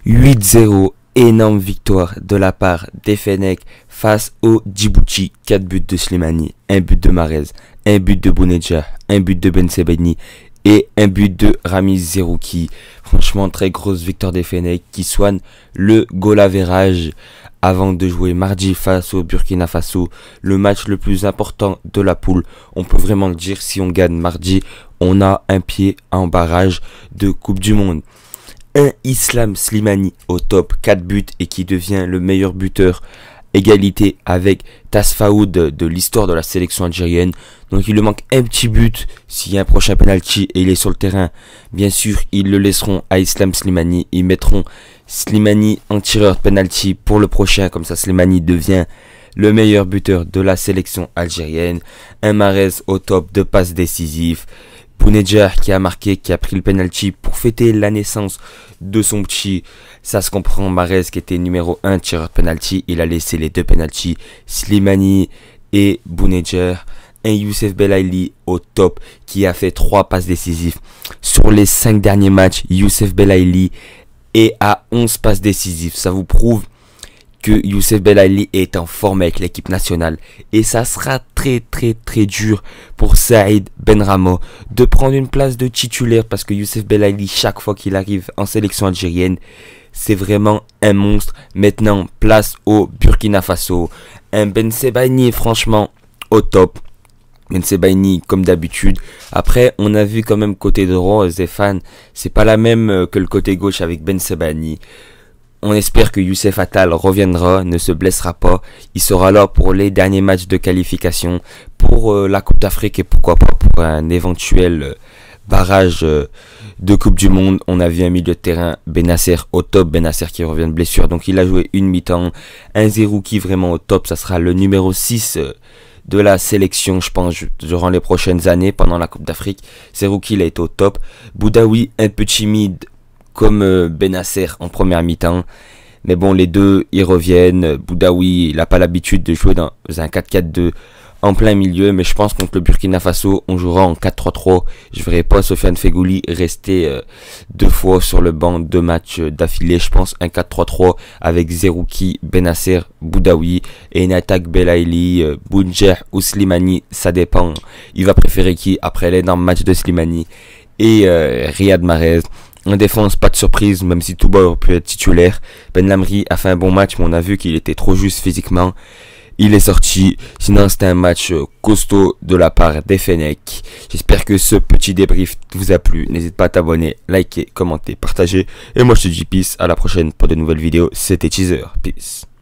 8-0, énorme victoire de la part des Fennecs face au Djibouti. 4 buts de Slimani, 1 but de Mahrez, 1 but de Bounedjah, 1 but de Bensebaini et 1 but de Ramiz Zerouki. Franchement, très grosse victoire des Fennecs qui soignent le goal average avant de jouer mardi face au Burkina Faso, le match le plus important de la poule. On peut vraiment le dire, si on gagne mardi, on a un pied en barrage de Coupe du Monde. Un Islam Slimani au top, 4 buts et qui devient le meilleur buteur, égalité avec Tasfaoud de l'histoire de la sélection algérienne. Donc il lui manque un petit but s'il y a un prochain penalty et il est sur le terrain. Bien sûr, ils le laisseront à Islam Slimani. Ils mettront Slimani en tireur de penalty pour le prochain. Comme ça, Slimani devient le meilleur buteur de la sélection algérienne. Un Mahrez au top, de passes décisives. Bounedjah qui a marqué, qui a pris le penalty pour fêter la naissance de son petit. Ça se comprend. Mahrez qui était numéro 1 tireur de penalty, il a laissé les deux penalty, Slimani et Bounedjah. Un Youssef Belaïli au top qui a fait 3 passes décisives. Sur les 5 derniers matchs, Youssef Belaïli est à 11 passes décisives. Ça vous prouve que Youssef Belaïli est en forme avec l'équipe nationale. Et ça sera très dur pour Saïd Benrahma de prendre une place de titulaire, parce que Youssef Belaïli, chaque fois qu'il arrive en sélection algérienne, c'est vraiment un monstre. Maintenant, place au Burkina Faso. Un Bensebaini, franchement, au top. Bensebaini comme d'habitude. Après, on a vu quand même côté droit, Zéphane, c'est pas la même que le côté gauche avec Bensebaini. On espère que Youssef Attal reviendra, ne se blessera pas. Il sera là pour les derniers matchs de qualification, pour la Coupe d'Afrique et pourquoi pas pour un éventuel barrage de Coupe du Monde. On a vu un milieu de terrain, Benasser au top, Benasser qui revient de blessure. Donc il a joué une mi-temps. Un Zerouki vraiment au top, ça sera le numéro 6 de la sélection, je pense, durant les prochaines années, pendant la Coupe d'Afrique. Zerouki, il a été au top. Boudaoui, un peu timide, comme Benasser en première mi-temps. Mais bon, les deux, ils reviennent. Boudaoui, il n'a pas l'habitude de jouer dans un 4-4-2 en plein milieu. Mais je pense contre le Burkina Faso, on jouera en 4-3-3. Je ne verrai pas Sofiane Feghouli rester 2 fois sur le banc, 2 matchs d'affilée. Je pense un 4-3-3 avec Zerouki, Benasser, Boudaoui et une attaque Belaïli, Bounedjah ou Slimani. Ça dépend. Il va préférer qui après l'énorme match de Slimani et Riyad Mahrez. En défense, pas de surprise, même si Touba aurait pu être titulaire. Ben Lamri a fait un bon match, mais on a vu qu'il était trop juste physiquement. Il est sorti. Sinon, c'était un match costaud de la part des Fennecs. J'espère que ce petit débrief vous a plu. N'hésite pas à t'abonner, liker, commenter, partager. Et moi, je te dis peace. À la prochaine pour de nouvelles vidéos. C'était Teaser. Peace.